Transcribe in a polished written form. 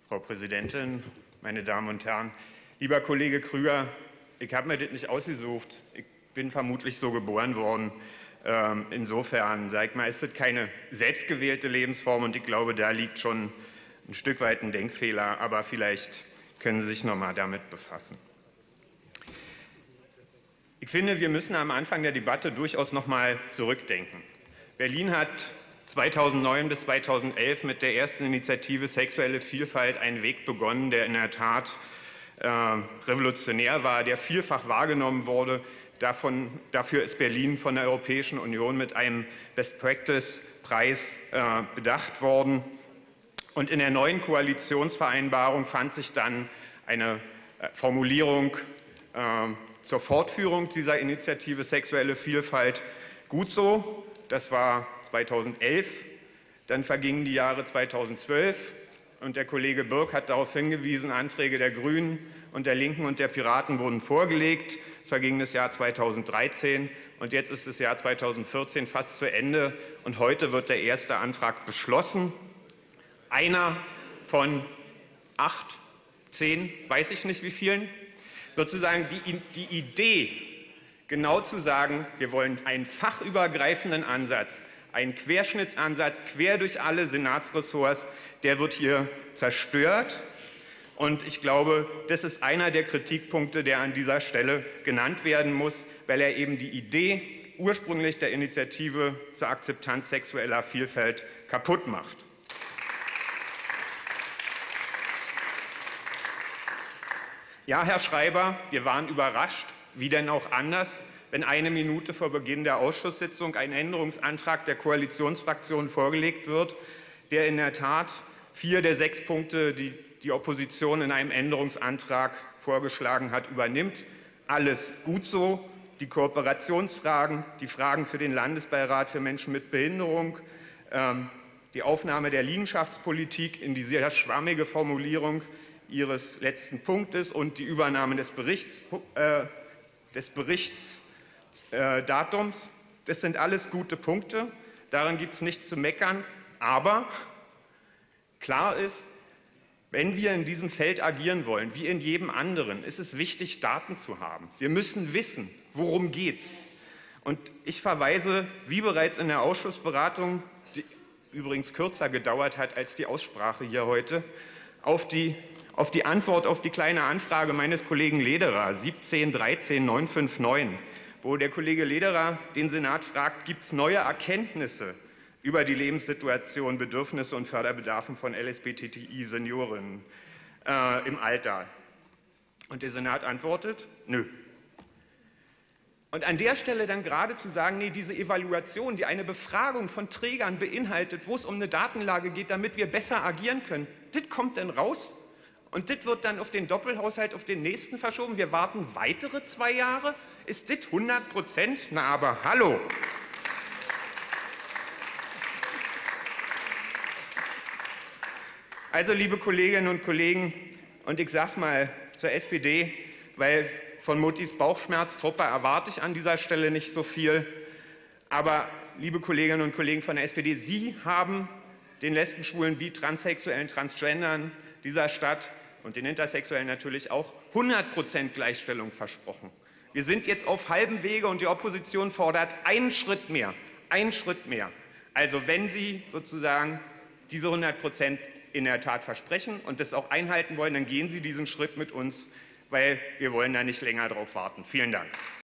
Frau Präsidentin, meine Damen und Herren! Lieber Kollege Krüger, ich habe mir das nicht ausgesucht. Ich bin vermutlich so geboren worden. Insofern, sag ich mal, ist das keine selbstgewählte Lebensform und ich glaube, da liegt schon ein Stück weit ein Denkfehler, aber vielleicht können Sie sich noch mal damit befassen. Ich finde, wir müssen am Anfang der Debatte durchaus noch mal zurückdenken. Berlin hat 2009 bis 2011 mit der ersten Initiative Sexuelle Vielfalt einen Weg begonnen, der in der Tat revolutionär war, der vielfach wahrgenommen wurde. Dafür ist Berlin von der Europäischen Union mit einem Best-Practice-Preis bedacht worden. Und in der neuen Koalitionsvereinbarung fand sich dann eine Formulierung zur Fortführung dieser Initiative Sexuelle Vielfalt. Gut so, das war 2011. Dann vergingen die Jahre 2012 und der Kollege Birk hat darauf hingewiesen, Anträge der Grünen und der Linken und der Piraten wurden vorgelegt. Es verging das Jahr 2013 und jetzt ist das Jahr 2014 fast zu Ende und heute wird der erste Antrag beschlossen. Einer von 8, 10, weiß ich nicht wie vielen. Sozusagen die Idee, genau zu sagen, wir wollen einen fachübergreifenden Ansatz, einen Querschnittsansatz quer durch alle Senatsressorts, der wird hier zerstört. Und ich glaube, das ist einer der Kritikpunkte, der an dieser Stelle genannt werden muss, weil er eben die Idee ursprünglich der Initiative zur Akzeptanz sexueller Vielfalt kaputt macht. Ja, Herr Schreiber, wir waren überrascht, wie denn auch anders, wenn eine Minute vor Beginn der Ausschusssitzung ein Änderungsantrag der Koalitionsfraktionen vorgelegt wird, der in der Tat 4 der 6 Punkte, die die Opposition in einem Änderungsantrag vorgeschlagen hat, übernimmt. Alles gut so. Die Kooperationsfragen, die Fragen für den Landesbeirat für Menschen mit Behinderung, die Aufnahme der Liegenschaftspolitik in die sehr schwammige Formulierung Ihres letzten Punktes und die Übernahme des Berichtsdatums. Das sind alles gute Punkte. Daran gibt es nichts zu meckern. Aber klar ist, wenn wir in diesem Feld agieren wollen, wie in jedem anderen, ist es wichtig, Daten zu haben. Wir müssen wissen, worum geht's. Und ich verweise, wie bereits in der Ausschussberatung, die übrigens kürzer gedauert hat als die Aussprache hier heute, auf die Antwort auf die kleine Anfrage meines Kollegen Lederer, 17 13 959, wo der Kollege Lederer den Senat fragt, gibt es neue Erkenntnisse über die Lebenssituation, Bedürfnisse und Förderbedarfen von LSBTI-Seniorinnen im Alter. Und der Senat antwortet, nö. Und an der Stelle dann gerade zu sagen, nee, diese Evaluation, die eine Befragung von Trägern beinhaltet, wo es um eine Datenlage geht, damit wir besser agieren können, das kommt dann raus und das wird dann auf den Doppelhaushalt, auf den nächsten verschoben. Wir warten weitere 2 Jahre. Ist das 100%? Na aber hallo! Also, liebe Kolleginnen und Kollegen, und ich sage es mal zur SPD, weil von Muttis Bauchschmerztruppe erwarte ich an dieser Stelle nicht so viel. Aber, liebe Kolleginnen und Kollegen von der SPD, Sie haben den Lesben, Schwulen, Bi, Transsexuellen, Transgendern dieser Stadt und den Intersexuellen natürlich auch 100% Gleichstellung versprochen. Wir sind jetzt auf halbem Wege und die Opposition fordert einen Schritt mehr. Einen Schritt mehr. Also wenn Sie sozusagen diese 100% in der Tat versprechen und das auch einhalten wollen, dann gehen Sie diesen Schritt mit uns, weil wir wollen da nicht länger drauf warten. Vielen Dank.